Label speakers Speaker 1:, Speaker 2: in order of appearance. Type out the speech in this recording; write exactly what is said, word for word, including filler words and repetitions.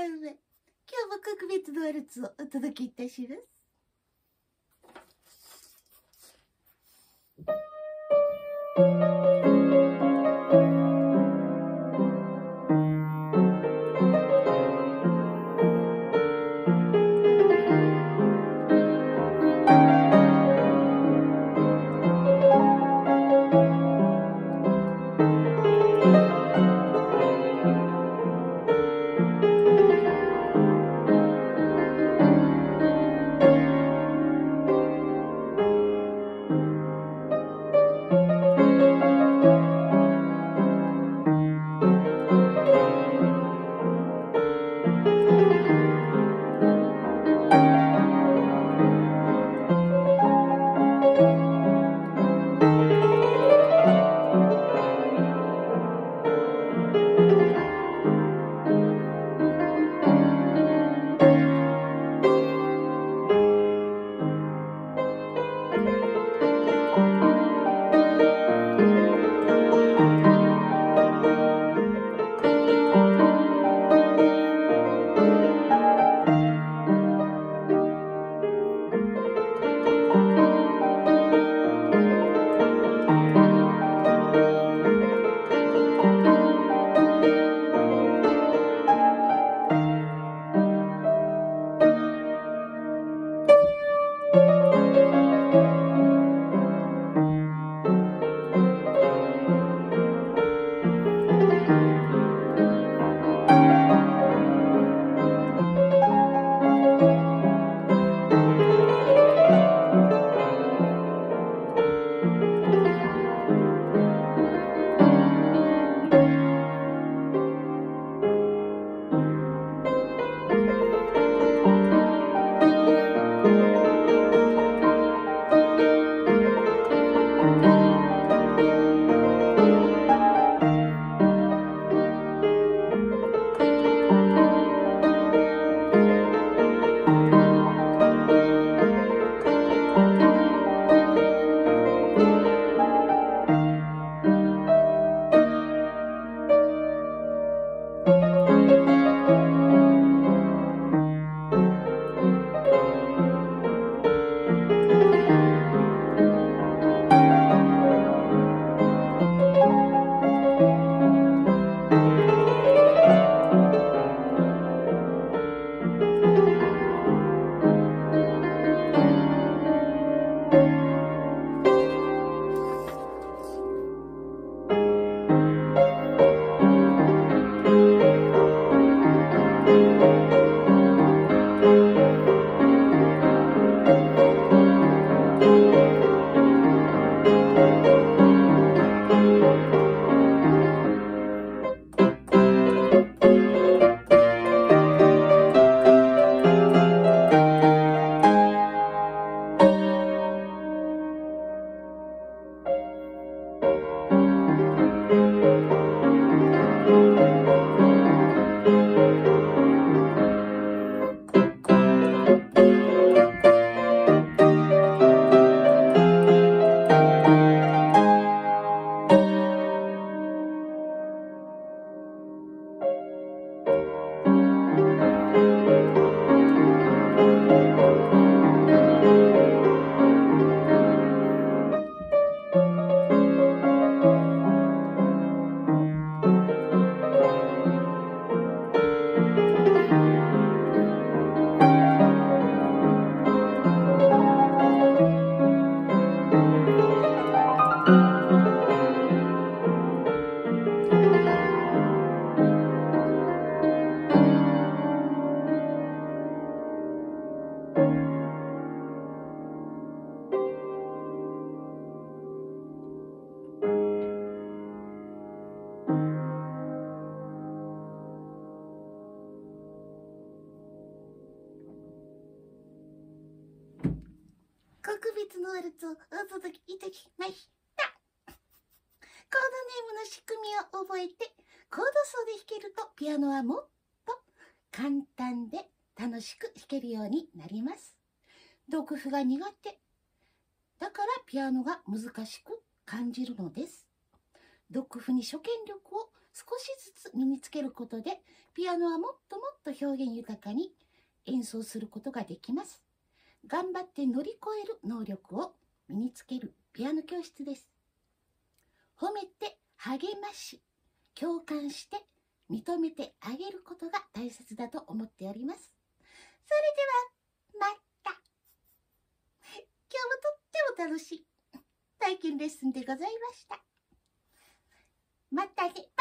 Speaker 1: 上。今日も格別のワルツをお届けいたします。格別のワルツをお届けいたしました。コードネームの仕組みを覚えて、コード奏で弾けるとピアノはもっと簡単で楽しく弾けるようになります。読譜が苦手。だからピアノが難しく感じるのです。読譜に初見力を少しずつ身につけることで、ピアノはもっともっと表現豊かに演奏することができます。頑張って乗り越える能力を身につけるピアノ教室です。褒めて励まし、共感して認めてあげることが大切だと思っております。それではまた。今日もとっても楽しい体験レッスンでございました。またね。